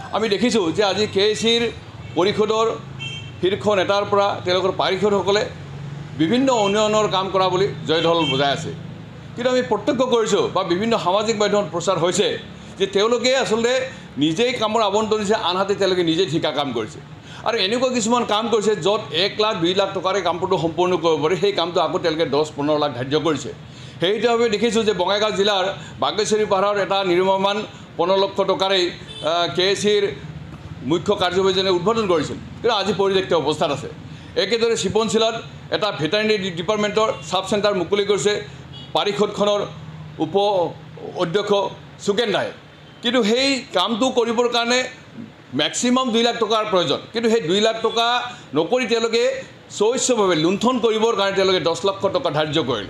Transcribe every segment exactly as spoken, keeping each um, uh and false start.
আমি দেখিছোঁ যে আজি কে এ চিৰ পৰিষদৰ শীৰ্ষ নেতাৰ পৰা তেওঁলোকৰ পাৰিষদসকলে বিভিন্ন উন্নয়নৰ কাম কৰা বুলি জয়ঢল বজাই আছে। কিন্তু আমি প্ৰত্যক্ষ কৰিছোঁ বা বিভিন্ন সামাজিক মাধ্যমত প্ৰচাৰ হৈছে যে তেওঁলোকে আচলতে নিজেই কামৰ আবণ্টন দিছে, আনহাতে তেওঁলোকে নিজেই ঠিকা কাম কৰিছে। আৰু এনেকুৱা কিছুমান কাম কৰিছে য'ত এক লাখ দুই লাখ টকাৰে কামটো সম্পূৰ্ণ কৰিব পাৰি, সেই কামটো আকৌ তেওঁলোকে দহ পোন্ধৰ লাখ ধাৰ্য কৰিছে। সেইটোৱে দেখিছোঁ যে বঙাইগাঁও জিলাৰ বাগেশ্বৰী পাহাৰৰ এটা নিৰ্মাণ পোন্ধৰ লক্ষ টকাৰেই কে এ চিৰ মুখ্য কাৰ্যবাহীজনে উদ্বোধন কৰিছিল, কিন্তু আজি পৰিত্যক্ত অৱস্থাত আছে। একেদৰে শিপনশিলাত এটা ভেটেৰিনেৰী ডিপাৰ্টমেণ্টৰ ছাব চেণ্টাৰ মুকলি কৰিছে পাৰিষদখনৰ উপ অধ্যক্ষ সুকেন দায়ে। কিন্তু সেই কামটো কৰিবৰ কাৰণে মেক্সিমাম দুই লাখ টকাৰ প্ৰয়োজন, কিন্তু সেই দুই লাখ টকা নকৰি তেওঁলোকে স্বচ্ছভাৱে লুণ্ঠন কৰিবৰ কাৰণে তেওঁলোকে দহ লক্ষ টকা ধাৰ্য কৰিলে।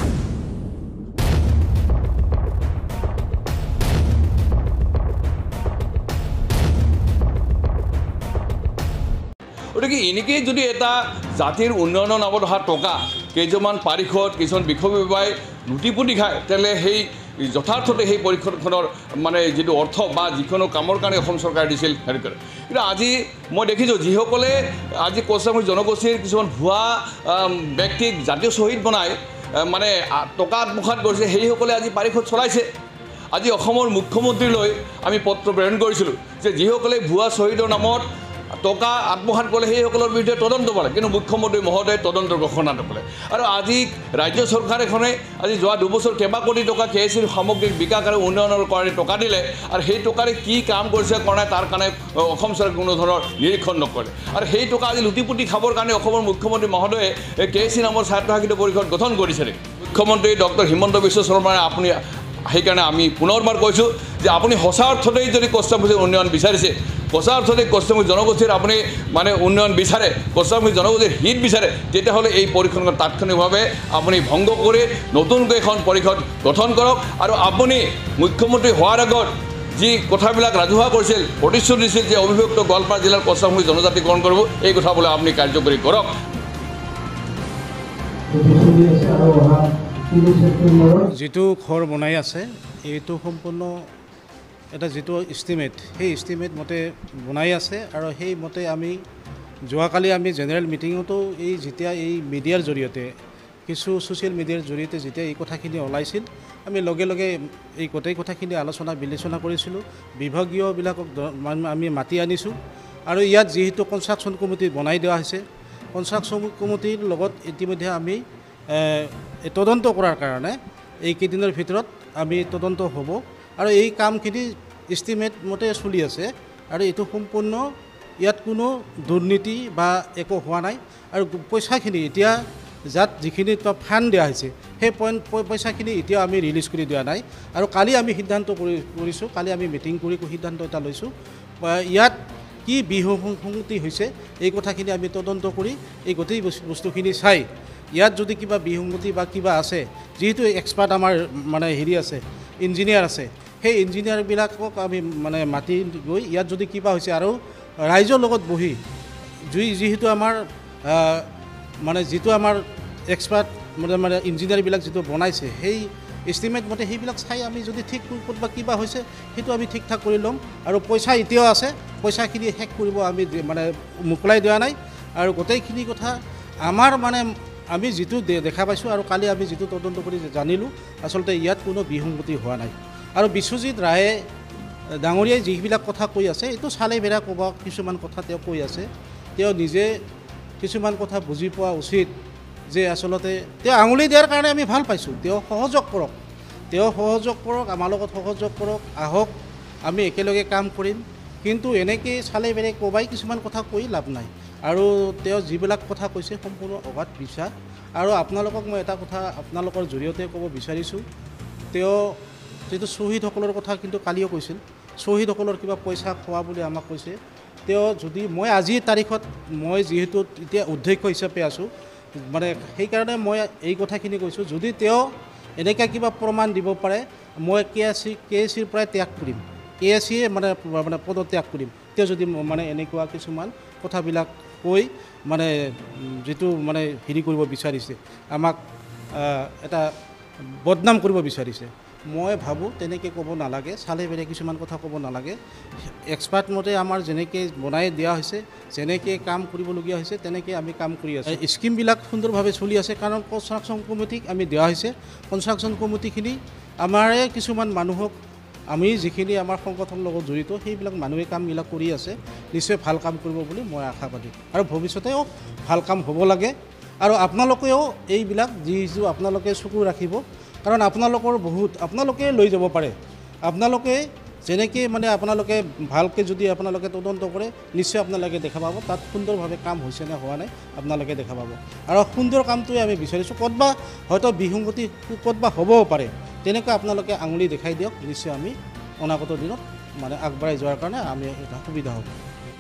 গতিকে এনেকেই যদি এটা জাতিৰ উন্নয়নৰ নামত অহা টকা কেইজনমান পাৰিষদ কিছুমান বিষয়ববীয়াই লুটিপুটি খায়, তেতিয়াহ'লে সেই যথাৰ্থতে সেই পৰিষদখনৰ মানে যিটো অৰ্থ বা যিকোনো কামৰ কাৰণে অসম চৰকাৰে দিছিল হেৰি কৰে। কিন্তু আজি মই দেখিছোঁ যিসকলে আজি কচামুখী জনগোষ্ঠীৰ কিছুমান ভুৱা ব্যক্তিক জাতীয় শ্বহীদ বনাই মানে টকা আত্মসাৎ কৰিছে, সেইসকলে আজি পাৰিষদ চলাইছে। আজি অসমৰ মুখ্যমন্ত্ৰীলৈ আমি পত্ৰ প্ৰেৰণ কৰিছিলোঁ যে যিসকলে ভুৱা শ্বহীদৰ নামত টকা আত্মসাৎ কৰিলে সেইসকলৰ বিৰুদ্ধে তদন্ত কৰে, কিন্তু মুখ্যমন্ত্ৰী মহোদয়ে তদন্তৰ ঘোষণা নকৰে। আৰু আজি ৰাজ্য চৰকাৰখনে আজি যোৱা দুবছৰ কেইবা কোটি টকা কে এ চিৰ সামগ্ৰিক বিকাশ আৰু উন্নয়নৰ কাৰণে টকা দিলে, আৰু সেই টকাৰে কি কাম কৰিছে কৰা নাই তাৰ কাৰণে অসম চৰকাৰে কোনো ধৰণৰ নিৰীক্ষণ নকৰে। আৰু সেই টকা আজি লুটিপুটি খাবৰ কাৰণে অসমৰ মুখ্যমন্ত্ৰী মহোদয়ে কে এ চি নামৰ স্বায়ত্তশাসিত পৰিষদ গঠন কৰিছে। মুখ্যমন্ত্ৰী ডক্টৰ হিমন্ত বিশ্ব শৰ্মাই আপুনি সেইকাৰণে আমি পুনৰবাৰ কৈছোঁ যে আপুনি সঁচা অৰ্থতেই যদি কচামুখীৰ উন্নয়ন বিচাৰিছে, সঁচা অৰ্থতে কচামুখী জনগোষ্ঠীৰ আপুনি মানে উন্নয়ন বিচাৰে, কচামুখী জনগোষ্ঠীৰ হিত বিচাৰে, তেতিয়াহ'লে এই পৰিষদখন তাৎক্ষণিকভাৱে আপুনি ভংগ কৰি নতুনকৈ এখন পৰিষদ গঠন কৰক। আৰু আপুনি মুখ্যমন্ত্ৰী হোৱাৰ আগত যি কথাবিলাক ৰাজহুৱা কৰিছিল, প্ৰতিশ্ৰুতি দিছিল যে অবিভক্ত গোৱালপাৰা জিলাৰ কচামুখী জনজাতিকৰণ কৰিব, এই কথাবোলে আপুনি কাৰ্যকৰী কৰক। যিটো ঘৰ বনাই আছে এইটো সম্পূৰ্ণ এটা যিটো ইষ্টিমেট, সেই ইষ্টিমেট মতে বনাই আছে। আৰু সেই মতে আমি যোৱাকালি আমি জেনেৰেল মিটিঙতো এই যেতিয়া এই মিডিয়াৰ জৰিয়তে কিছু ছ'চিয়েল মিডিয়াৰ জৰিয়তে যেতিয়া এই কথাখিনি ওলাইছিল, আমি লগে লগে এই গোটেই কথাখিনি আলোচনা বিবেচনা কৰিছিলোঁ। বিভাগীয়বিলাকক আমি মাতি আনিছোঁ, আৰু ইয়াত যিহেতু কনষ্ট্ৰাকশ্যন কমিটি বনাই দিয়া হৈছে, কনষ্ট্ৰাকশ্যন কমিটিৰ লগত ইতিমধ্যে আমি তদন্ত কৰাৰ কাৰণে এইকেইদিনৰ ভিতৰত আমি তদন্ত হ'ব। আৰু এই কামখিনি ইষ্টিমেট মতে চলি আছে, আৰু এইটো সম্পূৰ্ণ ইয়াত কোনো দুৰ্নীতি বা একো হোৱা নাই। আৰু পইচাখিনি এতিয়া যাত যিখিনি ফাণ্ড দিয়া হৈছে সেই পইচাখিনি এতিয়া আমি ৰিলিজ কৰি দিয়া নাই। আৰু কালি আমি সিদ্ধান্ত কৰি কৰিছোঁ কালি আমি মিটিং কৰি সিদ্ধান্ত এটা লৈছোঁ, ইয়াত কি বিসংগতি হৈছে এই কথাখিনি আমি তদন্ত কৰি এই গোটেই বস্তুখিনি চাই ইয়াত যদি কিবা বিসংগতি বা কিবা আছে, যিহেতু এক্সপাৰ্ট আমাৰ মানে হেৰি আছে, ইঞ্জিনিয়াৰ আছে, সেই ইঞ্জিনিয়াৰবিলাকক আমি মানে মাতি গৈ ইয়াত যদি কিবা হৈছে আৰু ৰাইজৰ লগত বহি যি যিহেতু আমাৰ মানে যিটো আমাৰ এক্সপাৰ্ট মানে মানে ইঞ্জিনিয়াৰবিলাক যিটো বনাইছে সেই এষ্টিমেট মতে সেইবিলাক চাই আমি যদি ঠিক ক'ৰবাত কিবা হৈছে সেইটো আমি ঠিক ঠাক কৰি ল'ম। আৰু পইচা এতিয়াও আছে, পইচাখিনি শেষ কৰিব আমি মানে মোকলাই দিয়া নাই। আৰু গোটেইখিনি কথা আমাৰ মানে আমি যিটো দেখা পাইছোঁ আৰু কালি আমি যিটো তদন্ত কৰি জানিলোঁ, আচলতে ইয়াত কোনো বিসংগতি হোৱা নাই। আৰু বিশ্বজিৎ ৰায়ে ডাঙৰীয়াই যিবিলাক কথা কৈ আছে এইটো চালে বেৰা ক'ব, কিছুমান কথা তেওঁ কৈ আছে, তেওঁ নিজে কিছুমান কথা বুজি পোৱা উচিত যে আচলতে তেওঁ আঙুলি দিয়াৰ কাৰণে আমি ভাল পাইছোঁ। তেওঁ সহযোগ কৰক, তেওঁ সহযোগ কৰক, আমাৰ লগত সহযোগ কৰক, আহক আমি একেলগে কাম কৰিম। কিন্তু এনেকৈ চালে বেৰে ক'বাই কিছুমান কথা কৈ লাভ নাই। আৰু তেওঁ যিবিলাক কথা কৈছে সম্পূৰ্ণ অগাধ বিশ্বাস। আৰু আপোনালোকক মই এটা কথা আপোনালোকৰ জৰিয়তে ক'ব বিচাৰিছোঁ, তেওঁ যিটো শ্বহীদসকলৰ কথা কিন্তু কালিও কৈছিল, শ্বহীদসকলৰ কিবা পইচা খোৱা বুলি আমাক কৈছে। তেওঁ যদি মই আজিৰ তাৰিখত মই যিহেতু এতিয়া অধ্যক্ষ হিচাপে আছোঁ, মানে সেইকাৰণে মই এই কথাখিনি কৈছোঁ, যদি তেওঁ এনেকৈ কিবা প্ৰমাণ দিব পাৰে মই K S C K S চিৰ পৰাই ত্যাগ কৰিম, কে এছ চিয়ে মানে মানে পদত্যাগ কৰিম। তেওঁ যদি মানে এনেকুৱা কিছুমান কথাবিলাক কৈ মানে যিটো মানে হেৰি কৰিব বিচাৰিছে, আমাক এটা বদনাম কৰিব বিচাৰিছে, মই ভাবোঁ তেনেকৈ ক'ব নালাগে, চালে বেলেগ কিছুমান কথা ক'ব নালাগে। এক্সপাৰ্ট মতে আমাৰ যেনেকৈ বনাই দিয়া হৈছে, যেনেকৈ কাম কৰিবলগীয়া হৈছে, তেনেকৈ আমি কাম কৰি আছোঁ। স্কিমবিলাক সুন্দৰভাৱে চলি আছে, কাৰণ কনষ্ট্ৰাকশ্যন কমিটিক আমি দিয়া হৈছে। কনষ্ট্ৰাকশ্যন কমিটিখিনি আমাৰে কিছুমান মানুহক, আমি যিখিনি আমাৰ সংগঠনৰ লগত জড়িত সেইবিলাক মানুহে কামবিলাক কৰি আছে, নিশ্চয় ভাল কাম কৰিব বুলি মই আশাবাদী। আৰু ভৱিষ্যতেও ভাল কাম হ'ব লাগে। আৰু আপোনালোকেও এইবিলাক যিটো আপোনালোকে চকু ৰাখিব, কাৰণ আপোনালোকৰ বহুত আপোনালোকে লৈ যাব পাৰে। আপোনালোকে যেনেকৈ মানে আপোনালোকে ভালকৈ যদি আপোনালোকে তদন্ত কৰে, নিশ্চয় আপোনালোকে দেখা পাব তাত সুন্দৰভাৱে কাম হৈছে নে হোৱা নাই আপোনালোকে দেখা পাব। আৰু সুন্দৰ কামটোৱে আমি বিচাৰিছোঁ। ক'তবা হয়তো বিসংগতি ক'তবা হ'বও পাৰে, তেনেকৈ আপোনালোকে আঙুলি দেখাই দিয়ক, নিশ্চয় আমি অনাগত দিনত মানে আগবাঢ়াই যোৱাৰ কাৰণে আমি এটা সুবিধা হ'ব।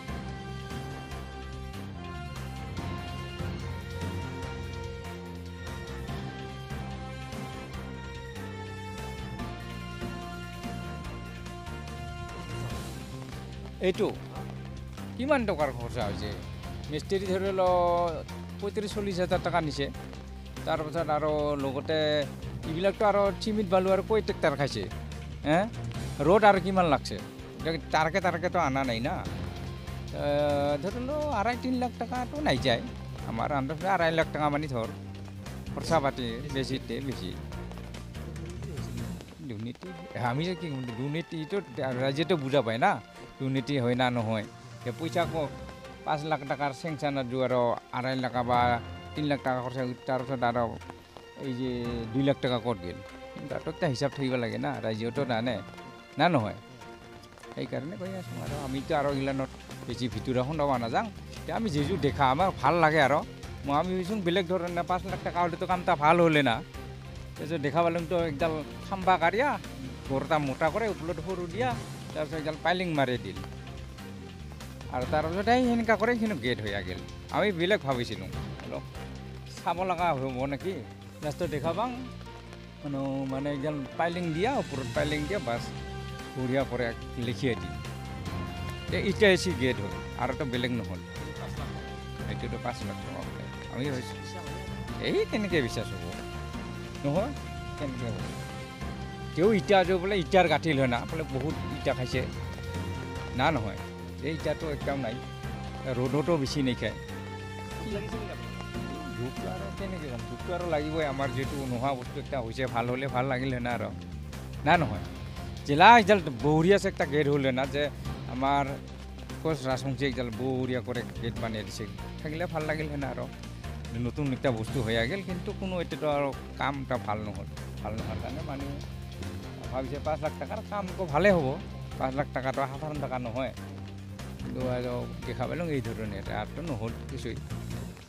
এইটো কিমান টকাৰ খৰচা হৈছে? মিস্ত্ৰী ধৰি লওক পঁয়ত্ৰিছ চল্লিছ হাজাৰ টকা নিছে। তাৰপাছত আৰু লগতে এইবিলাকতো আৰু চিমিট বালু আৰু কৈ ট্ৰেক্টাৰ খাইছে। হে ৰ'দ আৰু কিমান লাগছে? তাৰকে তাৰকেতো অনা নাই না। ধৰি লওক আঢ়াই তিনি লাখ টকাটো নাই যায়। আমাৰ আন্দাজে আঢ়াই লাখ টকা মানে ধৰ খৰচা পাতি বেছিতে বেছি। দুৰ্নীতি আমি যে কি দুৰ্নীতিটো ৰাইজেতো বুজা পায় না, দুৰ্নীতি হয় না নহয়। পইচা ক পাঁচ লাখ টকাৰ চেংচনত যোৱা আৰু আঢ়াই লাখ বা তিনি লাখ টকা খৰচা, তাৰপিছত আৰু এই যে দুই লাখ টকা ক'ত গ'ল? তাতো এটা হিচাপ থাকিব লাগে না, ৰাইজেওতো নানে না নহয়। সেইকাৰণে কৈ আছোঁ আৰু আমিতো আৰু এইগিলানত বেছি ভিতৰুৱা শুনাব নাযাওঁ। আমি যিযোৰ দেখা আমাৰ ভাল লাগে আৰু মই আমি ভাবিছোঁ বেলেগ ধৰণে পাঁচ লাখ টকা হ'লেতো কামটা ভাল হ'লে না। তাৰপিছত দেখা পালেতো একডাল খাম্বা কাঢ়িয়া ঘৰটা মোটা কৰে, ওপৰত সৰু দিয়া, তাৰপিছত একডাল পাইলিং মাৰি দিল। আৰু তাৰপিছত এই সেনেকুৱা কৰে সেইখিনি গেট হৈ গ'ল। আমি বেলেগ ভাবিছিলোঁ অলপ চাব লগা হ'ব নেকি। লাষ্টত দেখা পাওঁ মানে মানে একডাল পাইলিং দিয়া, ওপৰত পাইলিং দিয়া, বাছ বঢ়িয়া কৰে লিখিয়ে দি এতিয়া এচি গেট হ'ল আৰুতো বেলেগ নহ'ল। এইটোতো পাঁচ লাখ টকা বোলে। আমি ভাবিছোঁ এই কেনেকৈ বিশ্বাস হ'ব নহয়, কেনেকৈ হ'ব? তেওঁ ইটা যে বোলে ইটাৰ গাঁঠিল হয় না, বোলে বহুত ইটা খাইছে না নহয়। এই ইটাটো একদম নাই, ৰ'দতো বেছি নাখায়। ধূপটো আৰু কেনেকৈ ক'ম, ধূপটো আৰু লাগিবই। আমাৰ যিটো নোহোৱা বস্তু এটা হৈছে, ভাল হ'লে ভাল লাগিল হয় না আৰু না নহয়। জিলা একডাল বঢ়িয়া আছে একটা গেট হ'ল না, যে আমাৰ কোচ ৰাজবংশী একডাল বঢ়িয়া কৰে গেট বানিয়ে দিছে, থাকিলে ভাল লাগিল হয় না আৰু নতুন একটা বস্তু হৈ গ'ল। কিন্তু কোনো এতিয়াতো আৰু কামটা ভাল নহ'ল। ভাল নোহোৱাৰ কাৰণে মানুহে ভাবিছে পাঁচ লাখ টকাৰ কাম আকৌ ভালেই হ'ব। পাঁচ লাখ টকাটো সাধাৰণ টকা নহয়। কিন্তু আৰু দেখা পালোঁ এই ধৰণে আৰটো নহ'ল কিছুই।